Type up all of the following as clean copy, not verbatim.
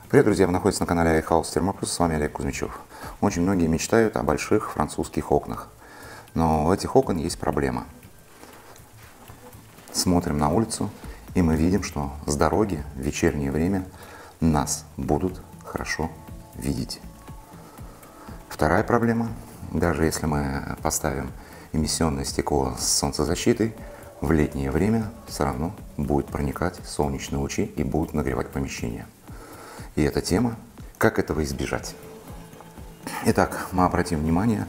Привет, друзья! Вы находитесь на канале iHouse Термоплюс, с вами Олег Кузьмичев. Очень многие мечтают о больших французских окнах, но у этих окон есть проблема. Смотрим на улицу, и мы видим, что с дороги в вечернее время нас будут хорошо видеть. Вторая проблема: даже если мы поставим эмиссионное стекло с солнцезащитой, в летнее время все равно будет проникать солнечные лучи и будут нагревать помещение. И эта тема, как этого избежать. Итак, мы обратим внимание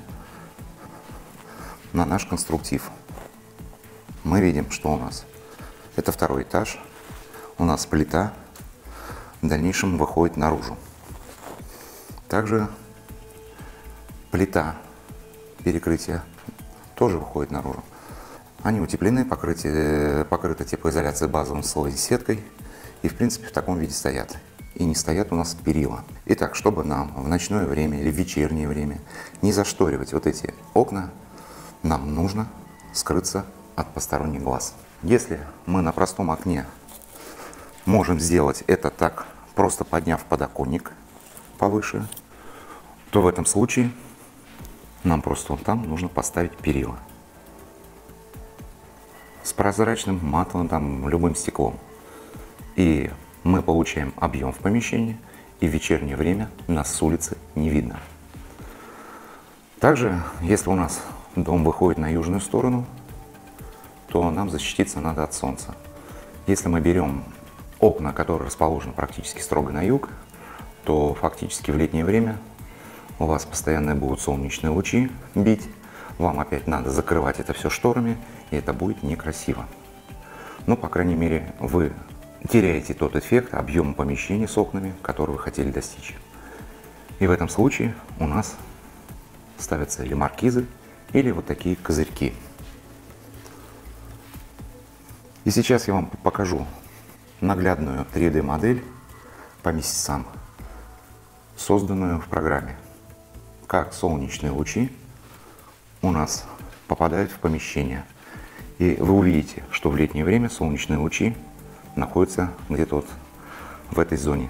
на наш конструктив. Мы видим, что у нас это второй этаж, у нас плита в дальнейшем выходит наружу. Также плита перекрытия тоже выходит наружу. Они утеплены, покрыты теплоизоляцией базовым слоем сеткой и в принципе в таком виде стоят. И не стоят у нас перила. Итак, чтобы нам в ночное время или в вечернее время не зашторивать вот эти окна, нам нужно скрыться от посторонних глаз. Если мы на простом окне можем сделать это так, просто подняв подоконник повыше, то в этом случае нам просто вон там нужно поставить перила с прозрачным матовым, там, любым стеклом. И мы получаем объем в помещении, и в вечернее время нас с улицы не видно. Также, если у нас дом выходит на южную сторону, то нам защититься надо от солнца. Если мы берем окна, которые расположены практически строго на юг, то фактически в летнее время у вас постоянно будут солнечные лучи бить, вам опять надо закрывать это все шторами, и это будет некрасиво. Но, по крайней мере, вы теряете тот эффект объема помещения с окнами, который вы хотели достичь. И в этом случае у нас ставятся или маркизы, или вот такие козырьки. И сейчас я вам покажу наглядную 3D-модель по месяцам, созданную в программе, как солнечные лучи у нас попадают в помещение. И вы увидите, что в летнее время солнечные лучи находятся где-то вот в этой зоне.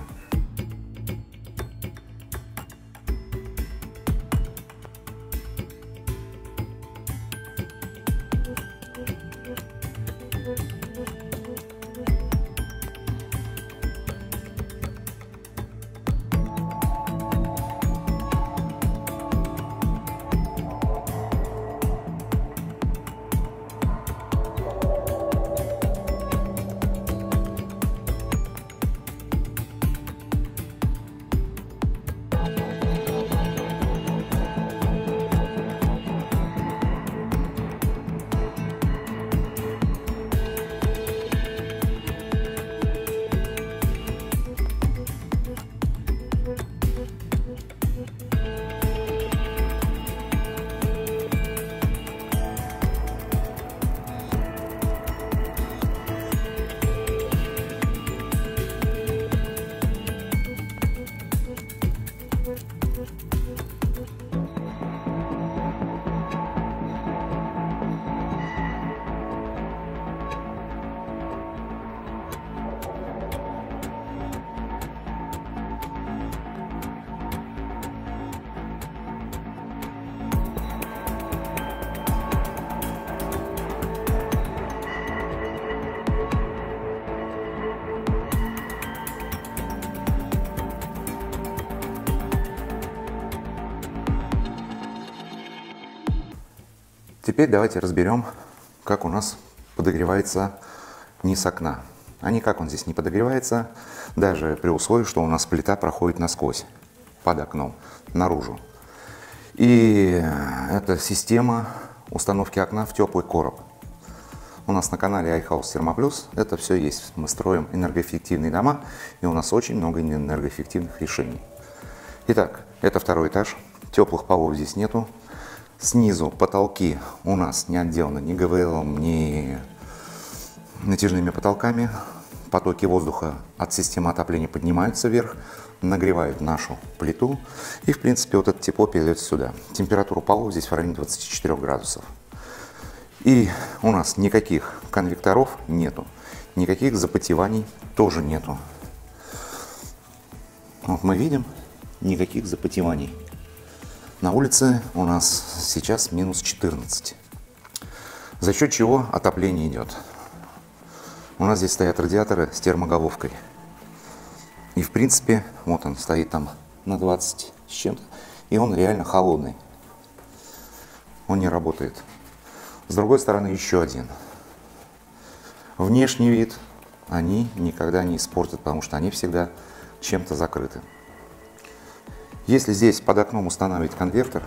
Теперь давайте разберем, как у нас подогревается низ окна. А никак он здесь не подогревается, даже при условии, что у нас плита проходит насквозь, под окном, наружу. И это система установки окна в теплый короб. У нас на канале iHouse Термоплюс это все есть. Мы строим энергоэффективные дома, и у нас очень много энергоэффективных решений. Итак, это второй этаж. Теплых полов здесь нету. Снизу потолки у нас не отделаны ни ГВЛ, ни натяжными потолками. Потоки воздуха от системы отопления поднимаются вверх, нагревают нашу плиту. И, в принципе, вот это тепло передается сюда. Температура полов здесь в районе 24 градусов. И у нас никаких конвекторов нету, никаких запотеваний тоже нету. Вот мы видим, никаких запотеваний. На улице у нас сейчас минус 14. За счет чего отопление идет. У нас здесь стоят радиаторы с термоголовкой. И в принципе, вот он стоит там на 20 с чем-то. И он реально холодный. Он не работает. С другой стороны, еще один. Внешний вид они никогда не испортят, потому что они всегда чем-то закрыты. Если здесь под окном устанавливать конвертер,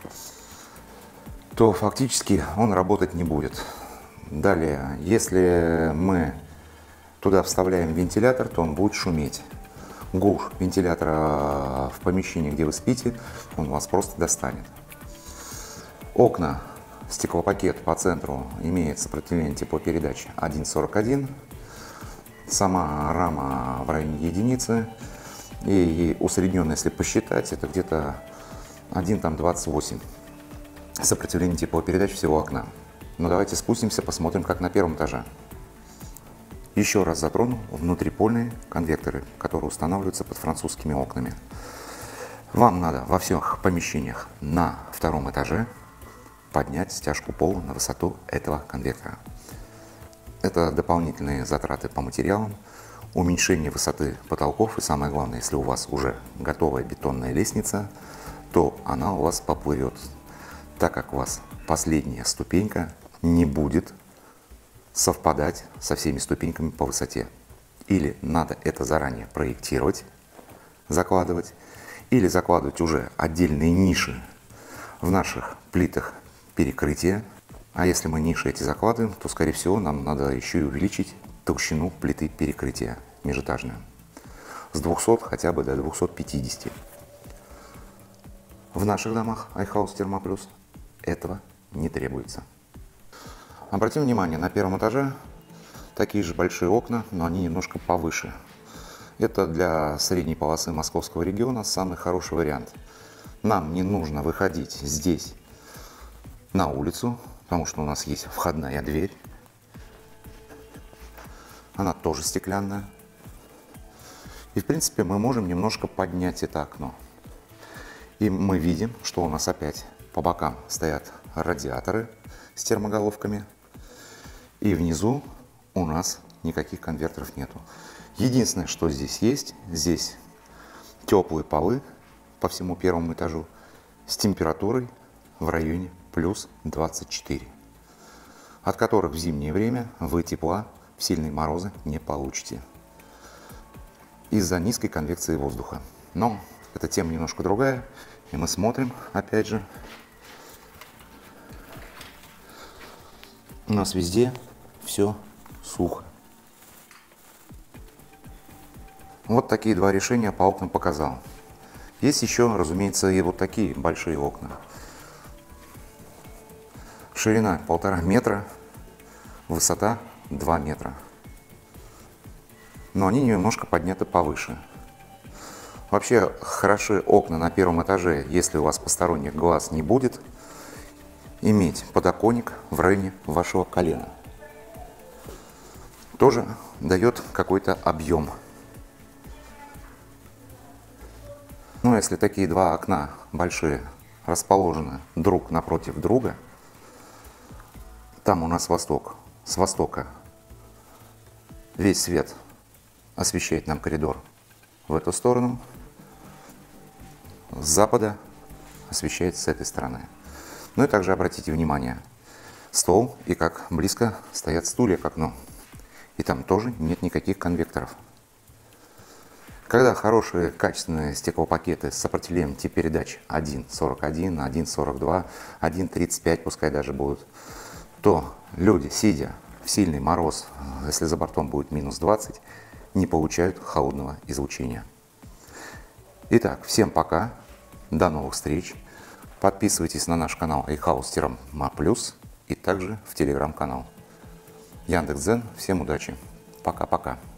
то фактически он работать не будет. Далее, если мы туда вставляем вентилятор, то он будет шуметь. Гул вентилятора в помещении, где вы спите, он вас просто достанет. Окна, стеклопакет по центру имеет сопротивление теплопередачи 1,41. Сама рама в районе единицы. И усредненно, если посчитать, это где-то 1,28 сопротивление теплопередач всего окна. Но давайте спустимся, посмотрим, как на первом этаже. Еще раз затрону внутрипольные конвекторы, которые устанавливаются под французскими окнами. Вам надо во всех помещениях на втором этаже поднять стяжку пола на высоту этого конвектора. Это дополнительные затраты по материалам, уменьшение высоты потолков, и самое главное, если у вас уже готовая бетонная лестница, то она у вас поплывет, так как у вас последняя ступенька не будет совпадать со всеми ступеньками по высоте. Или надо это заранее проектировать, закладывать, или закладывать уже отдельные ниши в наших плитах перекрытия. А если мы ниши эти закладываем, то, скорее всего, нам надо еще и увеличить толщину плиты перекрытия межэтажную с 200 хотя бы до 250. В наших домах iHouse Термоплюс этого не требуется. Обратим внимание, на первом этаже такие же большие окна, но они немножко повыше. Это для средней полосы московского региона самый хороший вариант. Нам не нужно выходить здесь на улицу, потому что у нас есть входная дверь. Она тоже стеклянная. И в принципе мы можем немножко поднять это окно. И мы видим, что у нас опять по бокам стоят радиаторы с термоголовками. И внизу у нас никаких конвертеров нету. Единственное, что здесь есть, здесь теплые полы по всему первому этажу с температурой в районе плюс 24, от которых в зимнее время вы тепла в сильные морозы не получите из-за низкой конвекции воздуха. Но эта тема немножко другая, и мы смотрим, опять же, у нас везде все сухо. Вот такие два решения по окнам показал. Есть еще, разумеется, и вот такие большие окна. Ширина 1,5 метра, высота 2 метра. Но они немножко подняты повыше. Вообще хороши окна на первом этаже, если у вас посторонних глаз не будет, иметь подоконник в районе вашего колена. Тоже дает какой-то объем. Но если такие два окна большие расположены друг напротив друга, там у нас восток, с востока весь свет освещает нам коридор в эту сторону, с запада освещает с этой стороны. Ну и также обратите внимание, стол и как близко стоят стулья к окну. И там тоже нет никаких конвекторов. Когда хорошие качественные стеклопакеты с сопротивлением тип передач 1,41, 1,42, 1,35 пускай даже будут, то люди, сидя в сильный мороз, если за бортом будет минус 20, не получают холодного излучения. Итак, всем пока, до новых встреч. Подписывайтесь на наш канал iHouse Термоплюс и также в телеграм-канал. Яндекс.Дзен. Всем удачи. Пока-пока.